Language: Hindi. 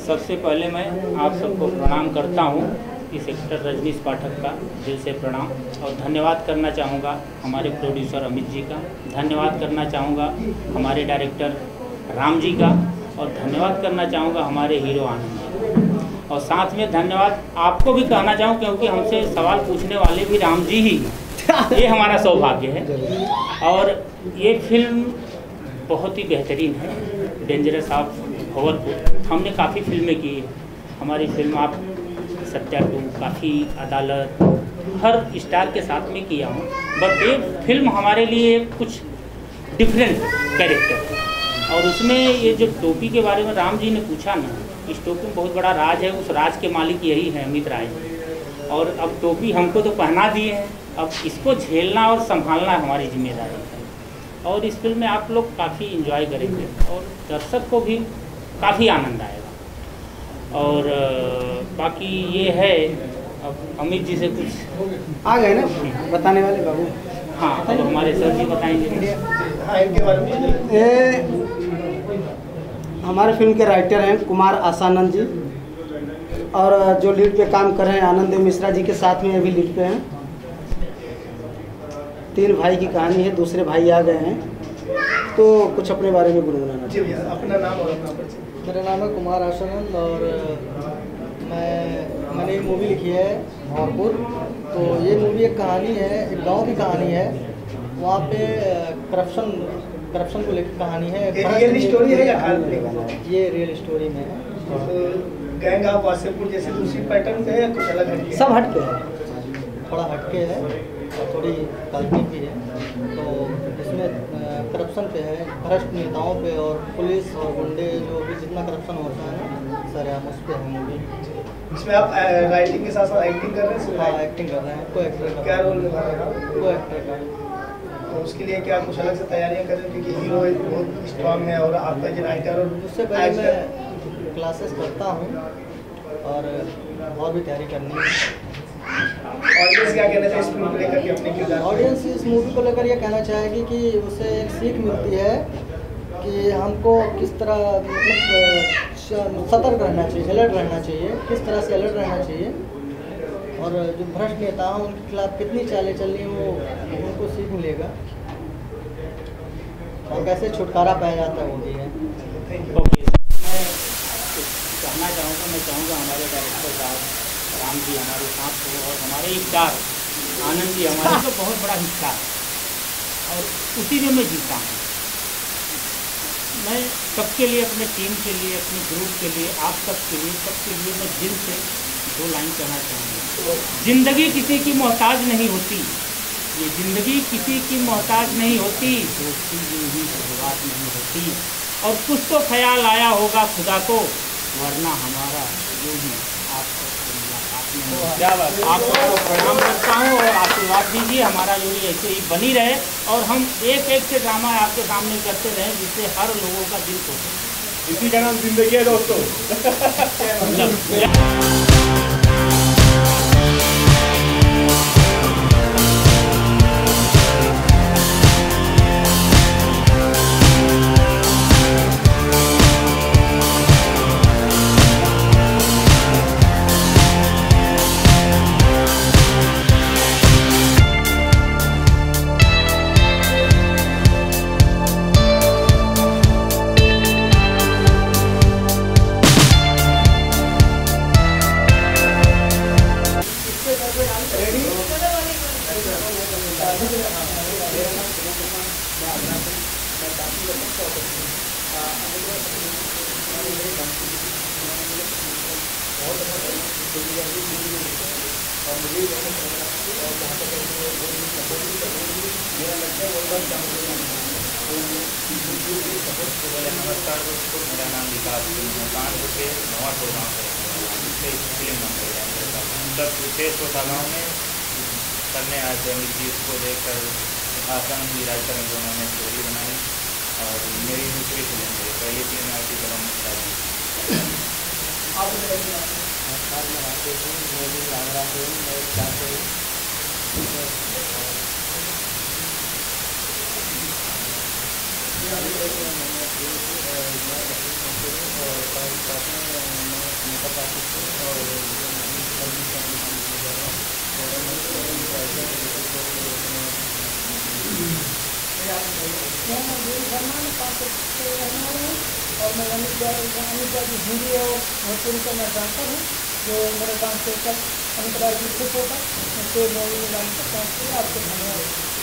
सबसे पहले मैं आप सबको प्रणाम करता हूँ। इस एक्टर रजनीश पाठक का दिल से प्रणाम और धन्यवाद करना चाहूँगा हमारे प्रोड्यूसर अमित जी का, धन्यवाद करना चाहूँगा हमारे डायरेक्टर राम जी का और धन्यवाद करना चाहूँगा हमारे हीरो आनंद जी और साथ में धन्यवाद आपको भी कहना चाहूँ क्योंकि हमसे सवाल पूछने वाले भी राम जी ही ये हमारा सौभाग्य है। और ये फिल्म बहुत ही बेहतरीन है, डेंजरस ऑफ भगवलपुर। हमने काफ़ी फिल्में की है, हमारी फिल्म आप सत्या टू, काफ़ी अदालत, हर स्टार के साथ में किया हूँ, बट ये फिल्म हमारे लिए कुछ डिफरेंट कैरेक्टर है। और उसमें ये जो टोपी के बारे में राम जी ने पूछा ना, इस टोपी में बहुत बड़ा राज है, उस राज के मालिक यही है अमित राय। और अब टोपी हमको तो पहना दिए हैं, अब इसको झेलना और संभालना हमारी जिम्मेदारी है। और इस फिल्म में आप लोग काफ़ी इन्जॉय करेंगे और दर्शक को भी काफ़ी आनंद आएगा। और बाकी ये है, अब अमित जी से कुछ आ गए ना बताने वाले बाबू। हाँ, अब हमारे सर जी बताएंगे इनके बारे में। ये हमारे फिल्म के राइटर हैं कुमार आसानंद जी और जो लीड पे काम कर रहे हैं आनंद मिश्रा जी के साथ में ये भी लीड पे हैं। 3 भाई की कहानी है, दूसरे भाई आ गए हैं तो कुछ अपने बारे में गुनगुनाना चाहिए। अपना नाम और अपना परिचय। मेरा नाम है कुमार आसानंद और मैंने एक मूवी लिखी है भौरपुर। तो ये मूवी एक कहानी है, एक गांव की कहानी है। वहाँ पे करप्शन को लेकर कहानी है। रियल स्टोरी है या काल्पनिक? ये रियल स्टोरी में है। तो गैंग ऑफ वासेपुर जैसे दूसरी पैटर्न पे है या कुछ अलग है? सब हटके है, थोड़ा हटके है और थोड़ी काल्पनिक भी है। तो इसमें करप्शन पे है, भ्रष्ट नेताओं पे और पुलिस और गुंडे जो भी जितना करप्शन होता है ना सर, हम उस पर है मूवी। इसमें आप राइटिंग के साथ साथ एक्टिंग कर रहे हैं? हाँ, एक्टिंग कर रहे हैं। को एक्टर का क्या रोल निभा रहे हैं? को एक्टर का। तो उसके लिए क्या कुछ अलग से तैयारियां कर रहे हैं क्योंकि हीरो बहुत स्ट्रांग है और आपका जो राइटर और उससे पहले मैं क्लासेस करता हूँ और भी तैयारी करनी है। ऑडियंस क्या कहना चाहिए इस फिल्म को लेकर के अपने किरदार? ऑडियंस इस मूवी को लेकर यह कहना चाहेगी कि उसे एक सीख मिलती है कि हमको किस तरह मतलब सतर्क रहना चाहिए, अलर्ट रहना चाहिए, किस तरह से अलर्ट रहना चाहिए और जो भ्रष्ट नेता हैं उनके खिलाफ कितनी चालें चलनी वो उनको सीख मिलेगा और कैसे छुटकारा पाया जाता है वो भी है। ओके, मैं कहना चाहूँगा, मैं चाहूँगा हमारे डायरेक्टर साहब राम जी हमारे साथ हो और हमारे स्टार आनंद जी हमारे तो बहुत बड़ा हिस्सा है और उसी में मैं जीता हूँ। मैं सबके लिए, अपने टीम के लिए, अपने ग्रुप के लिए, आप सबके लिए मैं दिल से 2 लाइन कहना चाहूँगा। ज़िंदगी किसी की मोहताज नहीं होती, ये ज़िंदगी किसी की मोहताज नहीं होती, दोस्ती यूँ शुरुआत नहीं होती और कुछ तो ख्याल आया होगा खुदा को, वरना हमारा जो भी आप सबसे मुलाकात में। आपको प्रणाम करता हूँ और आशीर्वाद दीजिए, हमारा जोड़ी ऐसे ही बनी रहे और हम एक से ड्रामा आपके सामने करते रहें जिससे हर लोगों का दिल खुश हो। इसी का नाम जिंदगी है दोस्तों। नमस्कार दोस्तों, मेरा नाम विकास कानपुर से नवापुर गाँव से फिल्म मतलब विशेष होता गाँव में करने आए थे अमित जी। उसको देखकर आसान जी राइटर हैं जो उन्होंने स्टोरी बनाई और मेरी दूसरी फिल्म है, पहली फिल्म आई थी कलम और मैं अमित जी हिंदी और भोजपुरी का मैं जानता हूँ, जो मेरे ट्रांसलेटर अमित राय जी खुश होगा, उससे मैं आपको धन्यवाद।